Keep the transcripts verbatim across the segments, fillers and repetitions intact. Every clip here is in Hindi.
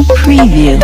preview.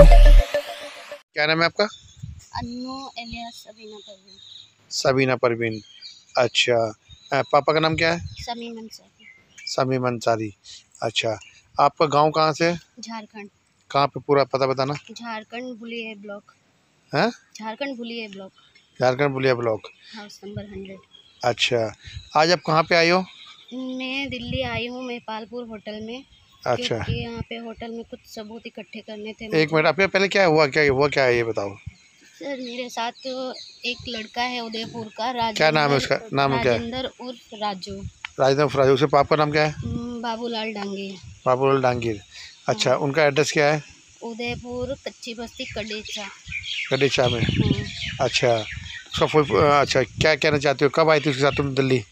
क्या नाम है आपका? अन्नू एलियास सबीना परवीन। सबीना परवीन। अच्छा, अ, पापा का नाम क्या है? समीम अंसारी। समीम अंसारी। अच्छा, आपका गांव कहाँ से? झारखंड। कहाँ पे, पूरा पता बताना। झारखंड बुलिये ब्लॉक। हैं? झारखंड बुलिये ब्लॉक। झारखंड बुलिया ब्लॉक। House number hundred. अच्छा, आज आप कहाँ पे आई हो? मैं दिल्ली आई हूँ नेपालपुर होटल में। अच्छा, क्योंकि यहाँ पे होटल में कुछ सबूत इकट्ठे करने थे। एक मिनट, आपके पहले क्या हुआ, क्या हुआ, क्या है ये बताओ। सर मेरे साथ एक लड़का है उदयपुर का, राजेंद्र। क्या नाम है उसका? नाम क्या है? राजेंद्र उर्फ राजू। राजेंद्र राजू। उसके पापा का नाम क्या है? हम्म, बाबूलाल डांगे। बाबूलाल डांगीर। अच्छा, उनका एड्रेस क्या है? उदयपुर कच्ची बस्ती कडेचा। कडेचा में। हम्म। अच्छा, उसका कोई, अच्छा क्या कहना चाहते हो, कब आई थी उसके साथ तुम दिल्ली?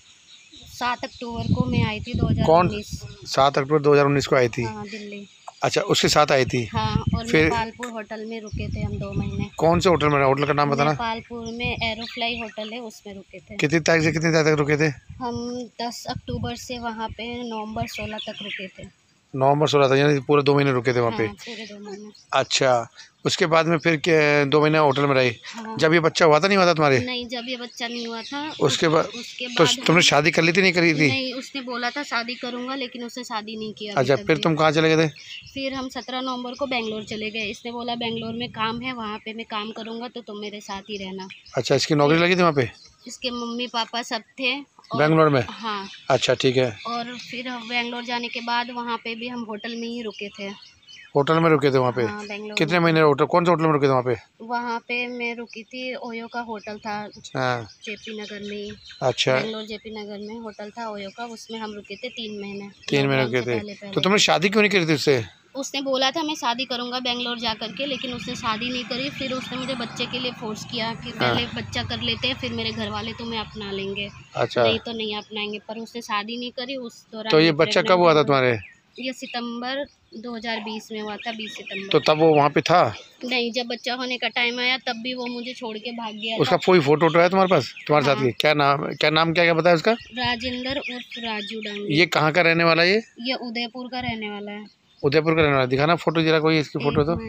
सात अक्टूबर को मैं आई थी दो हजार कौन? उन्नीस। सात अक्टूबर दो हज़ार उन्नीस को आई थी। हाँ दिल्ली। अच्छा, उसके साथ आई थी। हाँ, और फिर नेपालपुर होटल में रुके थे हम दो महीने। कौन से होटल में? होटल का नाम बताना। नेपालपुर में एरोफ्लाई होटल है, उसमें रुके थे। कितनी तारीख से कितनी तारीख तक रुके थे? हम दस अक्टूबर से वहाँ पे नवंबर सोलह तक रुके थे। नवंबर सोलह था, यानी पूरे दो महीने रुके थे वहाँ पे। हाँ, पूरे दो महीने। अच्छा, उसके बाद में फिर के दो महीने होटल में रही। हाँ। जब ये बच्चा हुआ था, नहीं हुआ था तुम्हारे? नहीं, जब ये बच्चा नहीं हुआ था उसके बाद उसके तो बाद तुमने शादी कर ली थी, नहीं करी थी? नहीं, उसने बोला था शादी करूंगा, लेकिन उसने शादी नहीं किया। अच्छा, फिर तुम कहाँ चले गए थे? फिर हम सत्रह नवंबर को बेंगलोर चले गए। इसने बोला बेंगलोर में काम है, वहाँ पे मैं काम करूंगा तो तुम मेरे साथ ही रहना। अच्छा, इसकी नौकरी लगी थी वहाँ पे? इसके मम्मी पापा सब थे बेंगलोर में? हाँ। अच्छा, ठीक है। और फिर हम बेंगलोर जाने के बाद वहाँ पे भी हम होटल में ही रुके थे। होटल में रुके थे वहाँ पे? हाँ, बेंगलोर। कितने महीने होटल, कौन से होटल में रुके थे वहाँ पे? वहाँ पे मैं रुकी थी, ओयो का होटल था। हाँ। जेपी नगर में ही। अच्छा, बेंगलोर जेपी नगर में होटल था ओयो का, उसमें हम रुके थे तीन महीने। तीन महीने रुके थे। पहले पहले। तो तुमने शादी क्यों नहीं करी थी उससे? उसने बोला था मैं शादी करूंगा बेंगलोर जा करके, लेकिन उसने शादी नहीं करी। फिर उसने मुझे बच्चे के लिए फोर्स किया कि हाँ। पहले बच्चा कर लेते हैं, फिर मेरे घर वाले तुम्हें अपना लेंगे। अच्छा, नहीं तो नहीं अपनाएंगे। पर उसने शादी नहीं करी उस दौरान। तो ये बच्चा कब हुआ था तुम्हारे? ये सितंबर दो हज़ार बीस में हुआ था, बीस सितंबर। तो तब वो वहाँ पे था? नहीं, जब बच्चा होने का टाइम आया तब भी वो मुझे छोड़ के भाग गया उसका था। कोई फोटो वोटो है तुम्हारे पास, तुम्हारे हाँ। साथ की? क्या नाम, क्या नाम, क्या क्या बताया उसका? राजेंद्र उर्फ राजू डांगी। ये कहाँ का रहने वाला है ये? ये उदयपुर का रहने वाला है। उदयपुर का रहने वाला। दिखाना फोटो जरा, कोई इसकी फोटो तो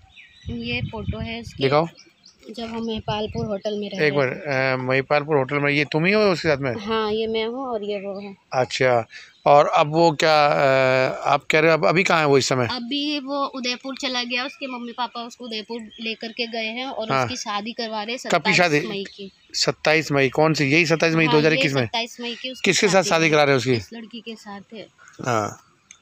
ये फोटो है इसकी। दिखाओ। जब हम नेपालपुर होटल में रह एक बार, महिपालपुर होटल में ये तुम ही हो उसके साथ में? हाँ, ये मैं हूँ और ये वो है। अच्छा, और अब वो क्या, आ, आप कह रहे हो अब अभी कहाँ है वो इस समय? अभी वो उदयपुर चला गया, उसके मम्मी पापा उसको उदयपुर लेकर के गए हैं और हाँ। उसकी शादी करवा रहे। कब की शादी? सत्ताईस मई की। सत्ताईस मई? कौन सी? यही सत्ताईस मई दो हजार इक्कीस में? सत्ताईस मई की उसकी किसके साथ शादी करा रहे हो उसकी? इस लड़की के साथ है। हाँ,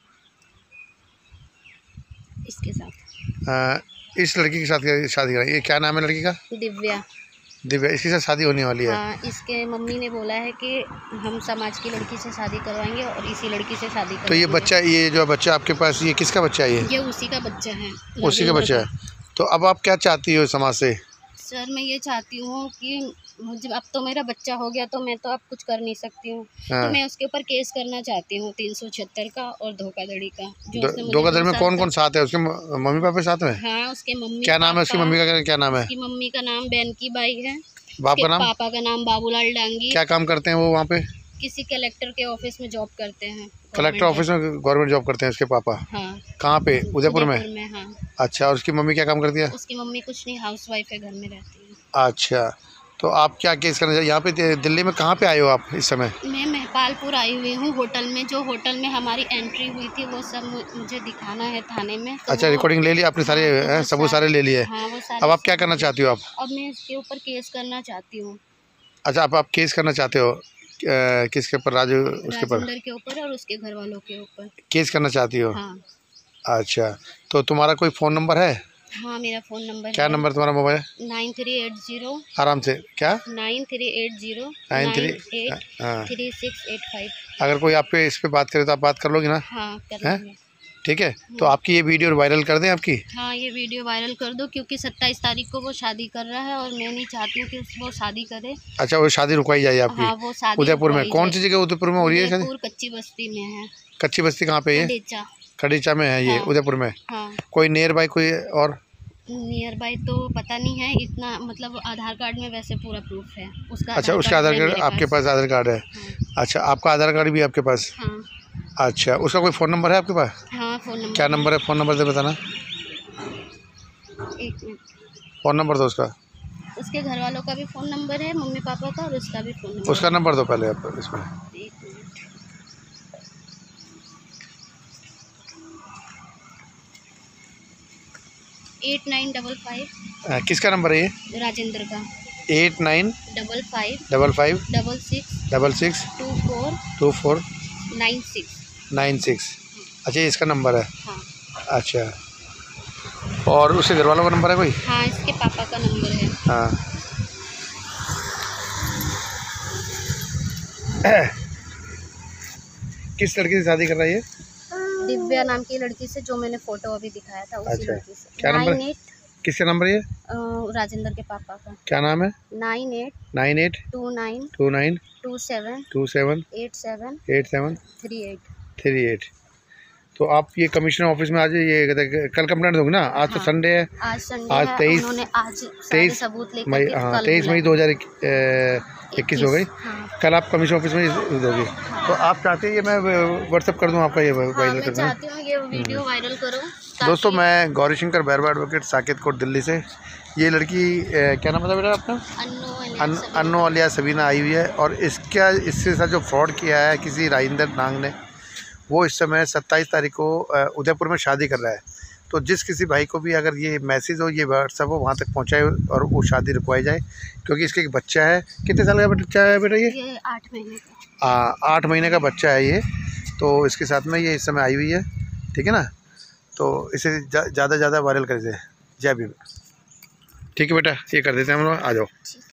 इसके साथ। आ, इस लड़की के साथ शादी करा। ये क्या नाम है लड़की का? दिव्या। दिव्या, इसके साथ शादी होने वाली है? हाँ, इसके मम्मी ने बोला है कि हम समाज की लड़की से शादी करवाएंगे और इसी लड़की से शादी करवाएंगे। तो ये बच्चा, ये जो बच्चा आपके पास, ये किसका बच्चा है? ये ये उसी का बच्चा है। उसी का बच्चा है। तो अब आप क्या चाहती हो समाज से? सर मैं ये चाहती हूँ कि मुझे, अब तो मेरा बच्चा हो गया तो मैं तो अब कुछ कर नहीं सकती हूँ। हाँ। तो मैं उसके ऊपर केस करना चाहती हूँ तीन सौ छिहत्तर का और धोखाधड़ी का। जो उसने मुझे धोखाधड़ी में दो कौन साल कौन साथ है? उसके मम्मी पापा साथ में? हाँ, उसके मम्मी। क्या नाम है उसकी मम्मी का? क्या नाम है? उसकी मम्मी का नाम बैनकी बाई है। बाप का नाम? पापा का नाम बाबूलाल डांगी। क्या काम करते हैं वो वहाँ पे? किसी कलेक्टर के ऑफिस में जॉब करते हैं। कलेक्टर ऑफिस में गवर्नमेंट जॉब करते हैं उसके पापा? हाँ। कहाँ पे? उदयपुर में? में हाँ। अच्छा, और उसकी मम्मी क्या काम करती है? उसकी मम्मी कुछ नहीं, हाउसवाइफ है, घर में रहती है। अच्छा, तो आप क्या केस करना चाहिए यहाँ पे? दिल्ली में कहाँ पे आए हो आप इस समय? मैं महिपालपुर आई हुई हूँ होटल में। जो होटल में हमारी एंट्री हुई थी वो सब मुझे दिखाना है थाने में। तो अच्छा, रिकॉर्डिंग ले लिया आपने? सारे हाँ, सबूत सारे ले लिए? हाँ, वो सारे। अब आप क्या करना चाहती हो आप? अब मैं इसके ऊपर केस करना चाहती हूँ। अच्छा, आप आप केस करना चाहते हो किसके ऊपर? राजू उसके ऊपर? राजेंद्र के ऊपर और उसके घर वालों के ऊपर केस करना चाहती हो? हाँ। अच्छा, तो तुम्हारा कोई फ़ोन नंबर है? हाँ, मेरा फ़ोन नंबर क्या नंबर तुम्हारा mobile? Nine three eight zero. आराम से, क्या? Nine three eight zero nine three eight हाँ। Three six eight five. अगर कोई आप पे इस पे बात करे तो आप बात कर लोगी ना? हाँ, कर हैं? लूँगी। ठीक है, तो आपकी ये वीडियो वायरल कर दें आपकी? हाँ, ये वीडियो वायरल कर दो, क्योंकि सत्ताईस तारीख को वो शादी कर रहा है और मैं नहीं चाहती हूँ कि वो शादी करे। अच्छा, वो शादी रुकवाई जाए आपकी? हाँ, वो शादी उदयपुर में? कौन सी जगह उदयपुर में हो रही है शादी? उदयपुर कच्ची बस्ती में है। कच्ची बस्ती कहाँ पे है? कडेचा। कड़ीचा में है ये? हाँ। उदयपुर में? हाँ। कोई नियर बाई कोई और? नियर बाई तो पता नहीं है इतना, मतलब आधार कार्ड में वैसे पूरा प्रूफ है उसका। अच्छा, उसका आधार कार्ड आपके पास? आधार कार्ड है? हाँ। अच्छा, आपका आधार कार्ड भी आपके पास? हाँ। अच्छा, उसका कोई फ़ोन नंबर है आपके पास? हाँ, फ़ोन नंबर। क्या नंबर है? फ़ोन नंबर से बताना। एक मिनट, फ़ोन नंबर दो उसका। उसके घर वालों का भी फ़ोन नंबर है, मम्मी पापा का, और उसका भी फ़ोन नंबर उसका नंबर दो पहले आप इसमें। है। एक minute, eight nine double five. अ, किसका नंबर है ये? राजेंद्र का। Eight nine double five double five double six double six two four two four nine six. Nine six. अच्छा, ये इसका नंबर है। हाँ अच्छा, और उसके घर वालों का नंबर है कोई? हाँ, इसके पापा का नंबर है। हाँ। किस लड़की से शादी कर रहा है ये? दिव्या नाम की लड़की से, जो मैंने फोटो अभी दिखाया था, उसी अच्छा, लड़की से। क्या नंबर? नाइन एट किसका नंबर है ये? राजेंद्र के पापा का। क्या नाम है? Nine eight nine eight two nine two nine two seven two seven eight seven eight seven three eight. Three eight. तो आप ये कमिश्नर ऑफिस में आज ये कहते हैं, कल कंप्लेंट दोगे ना? आज तो हाँ, संडे है। आज संडे आज है, तेईस उन्होंने आज सारे तेईस सबूत लेकर मई, के हाँ कल तेईस मई बुलाया। दो हज़ार इक्कीस हो गई। हाँ, कल आप कमिश्नर ऑफिस में ही दोगे। तो आप चाहते हैं ये मैं व्हाट्सअप कर दूं आपका, ये हाँ, वायरल मैं कर दूं? चाहती हूँ ये वीडियो वायरल करो। दोस्तों, मैं गौरी शंकर बैरवा एडवोकेट, साकेत कोट, दिल्ली से। ये लड़की ए, क्या नाम था बेटा आपका? अन्नू अन, अन्नो अलिया सबीना आई हुई है, और इसका इसके साथ जो फ्रॉड किया है किसी राजेंद्र नांग ने, वो इस समय सत्ताईस तारीख को अ, उदयपुर में शादी कर रहा है। तो जिस किसी भाई को भी अगर ये मैसेज हो, ये व्हाट्सएप हो, वहाँ तक पहुँचाए और वो शादी रुकवाई जाए, क्योंकि इसके एक बच्चा है। कितने साल का बच्चा है बेटा ये? ये आठ महीने का। आ, आठ महीने का बच्चा है ये। तो इसके साथ में ये इस समय आई हुई है, ठीक है ना? तो इसे ज़्यादा ज़्यादा वायरल कर दे। जय भीम। ठीक है बेटा, ये कर देते हैं हम लोग, आ जाओ।